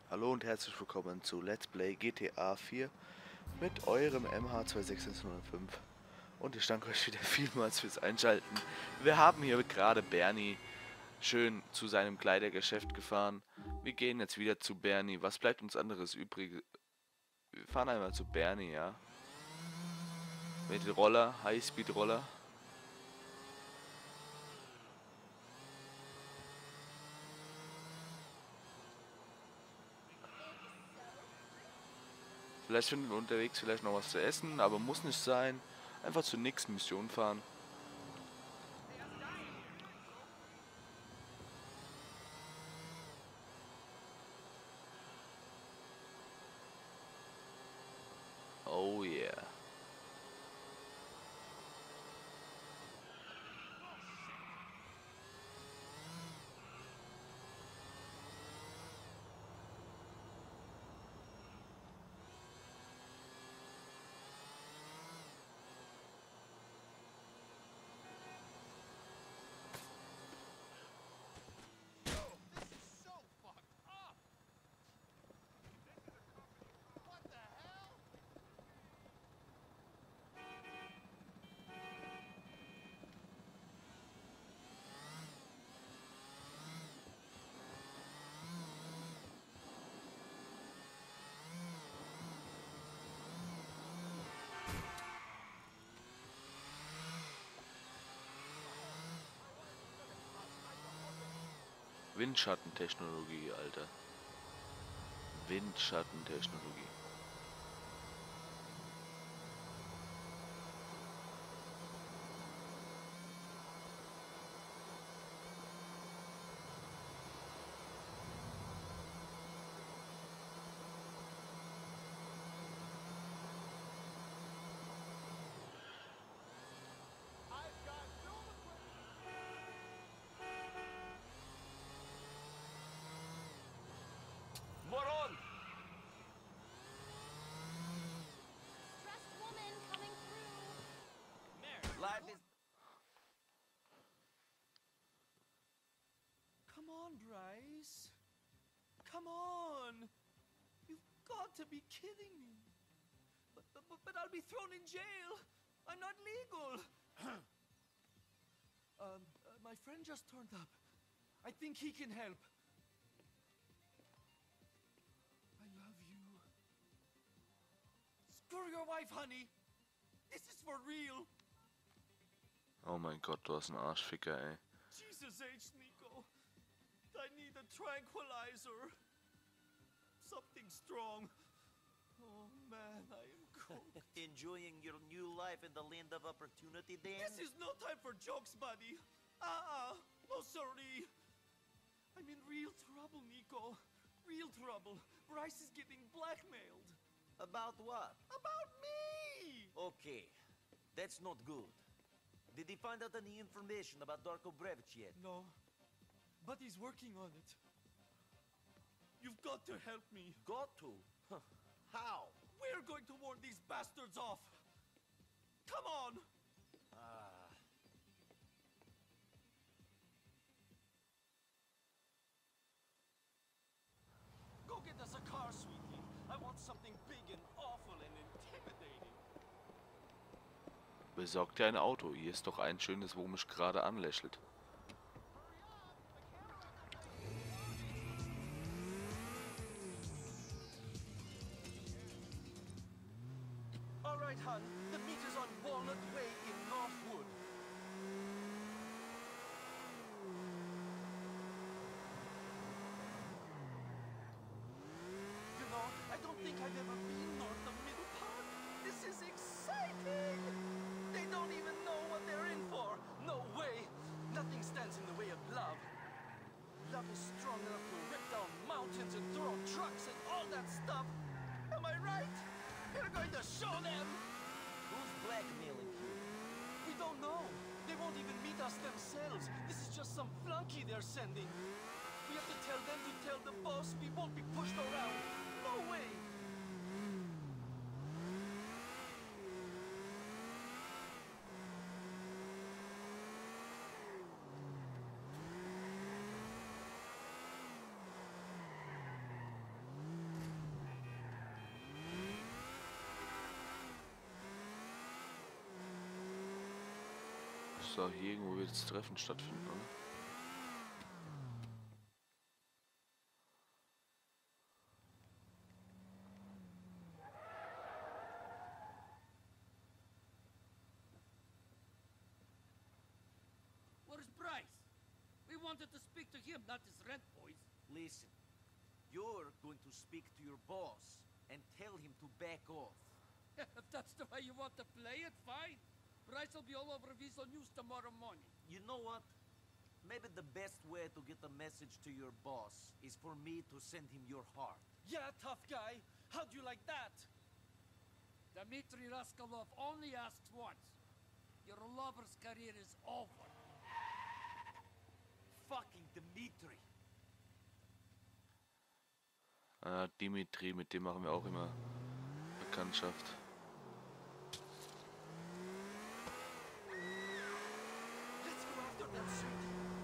Hallo und herzlich willkommen zu Let's Play GTA 4 mit eurem MH26105 und ich danke euch wieder vielmals fürs Einschalten. Wir haben hier gerade Bernie schön zu seinem Kleidergeschäft gefahren. Wir gehen jetzt wieder zu Bernie. Was bleibt uns anderes übrig? Wir fahren einmal zu Bernie, ja. Mit Roller, Highspeed-Roller. Vielleicht finden wir unterwegs vielleicht noch was zu essen, aber muss nicht sein. Einfach zur nächsten Mission fahren. Oh yeah. Windschattentechnologie, Alter. Windschattentechnologie. Moron! Dressed woman coming through. Life is... Come on, Bryce. Come on. You've got to be kidding me. But I'll be thrown in jail. I'm not legal. My friend just turned up. I think he can help. I love you. Screw your wife, honey. This is for real. Oh mein Gott, du hast einen Arschficker, ey. Jesus H, Nico. I need a tranquilizer. Something strong. Oh man, I am cooked. Enjoying your new life in the land of opportunity, Dan? This is no time for jokes, buddy. No sorry. I'm in real trouble, Nico. Real trouble. Bryce is getting blackmailed. About what? About me! Okay, that's not good. Did he find out any information about Darko Brevich yet? No, but he's working on it. You've got to help me. Got to? Huh. How? We're going to warn these bastards off. Come on! Go get us a car, sweetie. I want something big and awful and intimidating. Besorg dir ein Auto. Hier ist doch ein schönes, wo mich gerade anlächelt. All right, hon. The meet is on Walnut Way in Northwood. You know, I don't think I've ever been north of Middle Park. This is exciting! They don't even know what they're in for. No way! Nothing stands in the way of love. Love is strong enough to rip down mountains and throw trucks and all that stuff. Am I right? We're going to show them! Who's blackmailing you? We don't know. They won't even meet us themselves. This is just some flunky they're sending. We have to tell them to tell the boss we won't be pushed around. No way! So, hier irgendwo wird das Treffen stattfinden, oder? Where's Bryce? We wanted to speak to him, not his rent boys. Listen, you're going to speak to your boss and tell him to back off. If that's the way you want to play it, fine. Bryce will be all over Visual News tomorrow morning. You know what? Maybe the best way to get a message to your boss is for me to send him your heart. Yeah, tough guy. How'd you like that? Dmitri Raskolov only asks once. Your lover's career is over. Fucking Dmitri. Dimitri, mit dem machen wir auch immer Bekanntschaft. Let's go after that sweetie.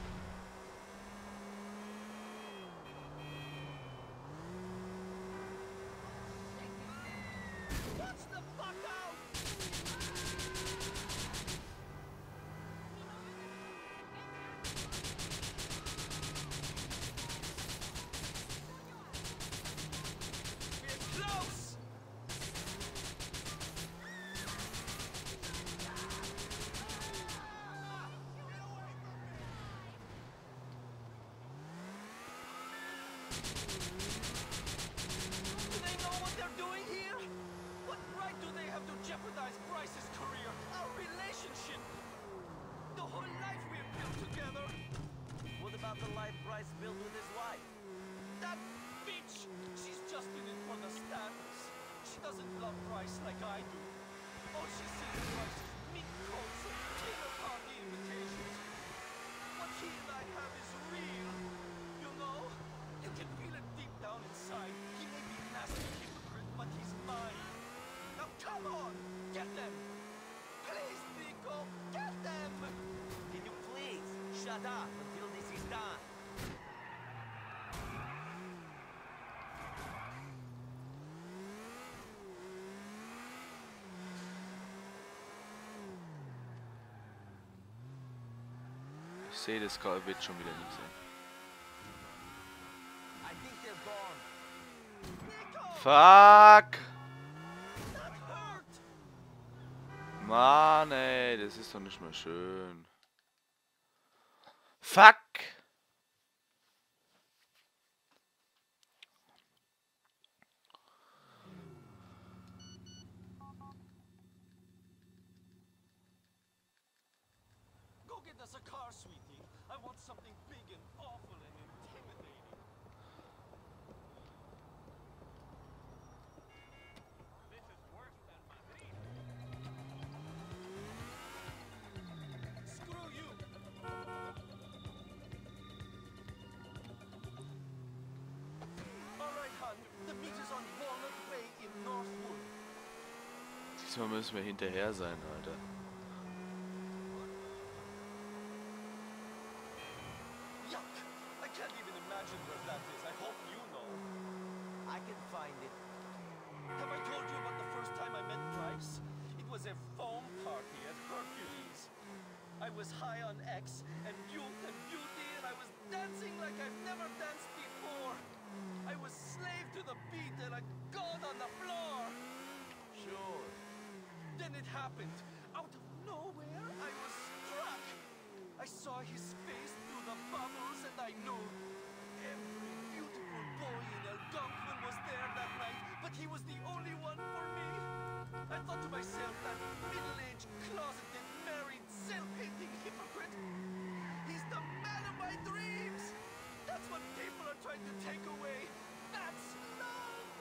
Watch the fuck out! We're close! Do they know what they're doing here? What right do they have to jeopardize Bryce's career, our relationship, the whole life we've built together? What about the life Bryce built with his wife? That bitch! She's just in it for the status. She doesn't love Bryce like I do. All she sees is Bryce's mink coats and dinner party invitations. What he and I have is real. You know? You can feel it deep down inside. He may be a nasty hypocrite, but he's mine. Now come on! Get them! Please, Nico! Get them! Can you please shut up until this is done? Ich sehe, das wird schon wieder nicht sein. I think they're gone. Nico! Fuck! That hurt! Mann, ey, das ist doch nicht mehr schön. Fuck! Go get us a car, sweetie. I want something big and awful and intimidating. This is worse than Madrid. Screw you! Alright, hon. The meet is on Walnut Way in Northwood. Diesmal müssen wir hinterher sein, Alter. Yuck! I can't even imagine where that is. I hope you know. I can find it. Have I told you about the first time I met Bryce? It was a foam party at Hercules. I was high on X and youth and beauty, and I was dancing like I've never danced before. I was slave to the beat and a god on the floor. Sure. Then it happened. Out of nowhere, I was struck. I saw his face through the bubbles, and I knew every beautiful boy in Algonquin was there that night, but he was the only one for me. I thought to myself, that middle-aged, closeted, married, self-hating hypocrite. He's the man of my dreams. That's what people are trying to take away. That's love.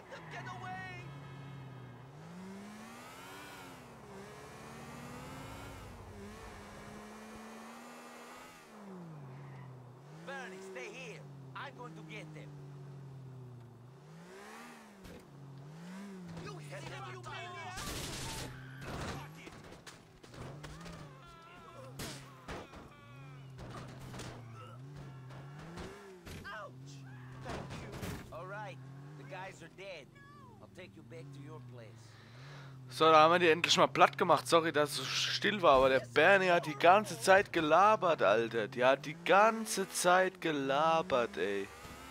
Get away! Bernie, stay here. I'm going to get them. You hit him, you maniac! Ouch! Thank you. All right, the guys are dead. I'll take you back to your place. So, da haben wir die endlich mal platt gemacht. Sorry, dass es so still war, aber der Bernie hat die ganze Zeit gelabert, Alter. Die hat die ganze Zeit gelabert, ey.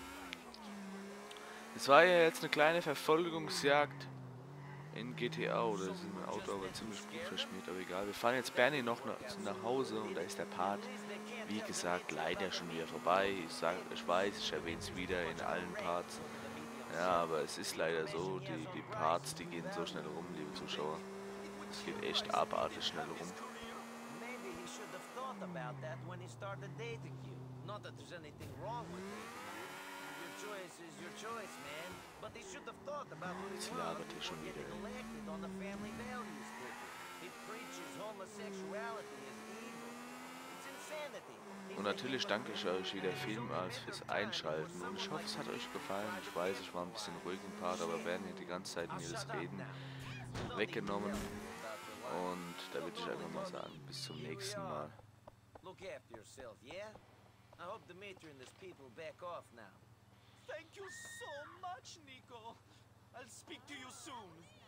Es war ja jetzt eine kleine Verfolgungsjagd in GTA, oder ist mein Auto aber ziemlich gut verschmiert, aber egal. Wir fahren jetzt Bernie noch nach Hause und da ist der Part, wie gesagt, leider schon wieder vorbei. Ich weiß, ich erwähne es wieder in allen Parts. Ja, aber es ist leider so, die Parts, die gehen so schnell rum, liebe Zuschauer. Es geht echt abartig schnell rum. Maybe he should have thought about that when he started dating you. Not that there's anything wrong with dating you. Your choice is your choice, man. But he should have thought about who he Jetzt was labert hier before schon wieder, getting ey. elected on the family values ticket. He preaches homosexuality as evil. It's insanity. Und natürlich danke ich euch wieder vielmals fürs Einschalten und ich hoffe, es hat euch gefallen. Ich weiß, ich war ein bisschen ruhig im Part, aber Bernie hat die ganze Zeit mir das Reden weggenommen. Und da würde ich einfach mal sagen, bis zum nächsten Mal. Look after yourself, yeah? I hope Dimitri and his people back off now. Thank you so much, Nico. I'll speak to you soon.